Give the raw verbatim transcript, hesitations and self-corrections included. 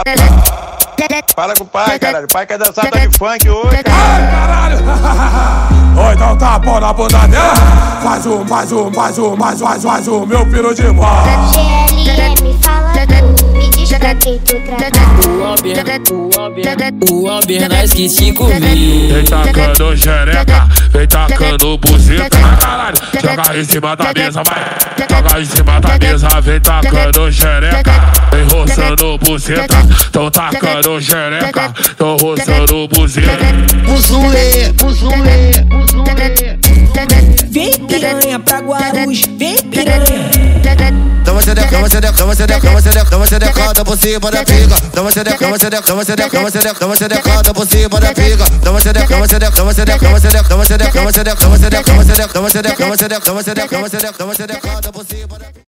Fala com o pai, caralho. O pai quer dançar tá de funk hoje. Ai, caralho. Oi, dá um tapão na bunda dela. Faz um, faz um, faz um, mais um, mais um, mais um, meu piro de mão. G L M fala tu, me diz pra quem tu trata. O Amber, o Amber, o Amber nós que te comi. Vem tacando xereca, vem tacando buzita. Caralho, joga em cima da mesa, vai. Joga em cima da mesa, vem tacando xereca. Vem roçando buzita, tão tacando xereca. Tão roçando buzita. Buzulê, buzulê, buzulê. Vem piranha pra Guarulhos, vem piranha. Toma xereca, toma xereca, toma xereca, toma xereca, toma xerecada por cima da pica. Toma xereca, toma xereca, toma xereca, toma xereca, toma xerecada por cima da pica. Toma xereca, toma xereca, toma xereca, toma xereca, toma xereca, toma xereca, toma xereca, toma xereca, toma xereca, toma xereca, toma xereca, toma xereca, toma xereca, toma xerecada por cima da pica.